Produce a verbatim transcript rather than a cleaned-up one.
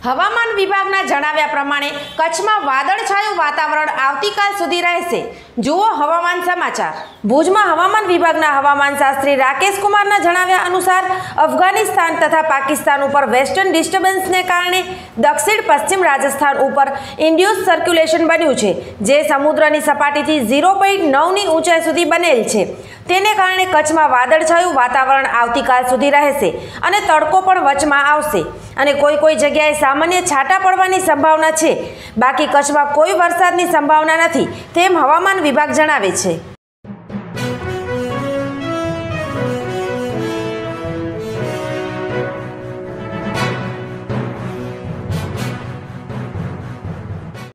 હવામાન વિભાગના જણાવ્યા પ્રમાણે કચ્છમાં વાદળછાયું વાતાવરણ આવતીકાલ સુધી રહેશે। જુઓ હવામાન સમાચાર। ભુજમાં હવામાન વિભાગના હવામાન શાસ્ત્રી રાકેશ કુમારના જણાવ્યા અનુસાર અફઘાનિસ્તાન તથા પાકિસ્તાન ઉપર વેસ્ટર્ન ડિસ્ટર્બન્સને કારણે દક્ષિણ પશ્ચિમ રાજસ્થાન ઉપર ઇન્ડ્યુસ સર્ક્યુલેશન બન્યું છે, જે સમુદ્રની સપાટીથી ઝીરો પોઈન્ટ નવની ઊંચાઈ સુધી બનેલ છે। તેને કારણે કચ્છમાં વાદળછાયું વાતાવરણ આવતીકાલ સુધી રહેશે અને તડકો પણ વચમાં આવશે અને કોઈ કોઈ જગ્યાએ સામાન્ય છાંટા પડવાની સંભાવના છે। બાકી કચ્છમાં કોઈ વરસાદની સંભાવના નથી, તેમ હવામાન વિભાગ જણાવે છે।